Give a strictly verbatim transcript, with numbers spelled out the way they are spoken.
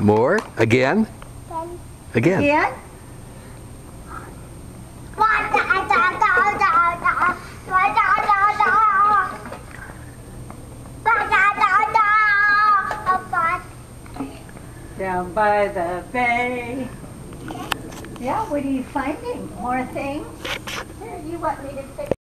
More. Again. Again. Again? Down by the bay. Yeah, what are you finding? More things? Here, you want me to fix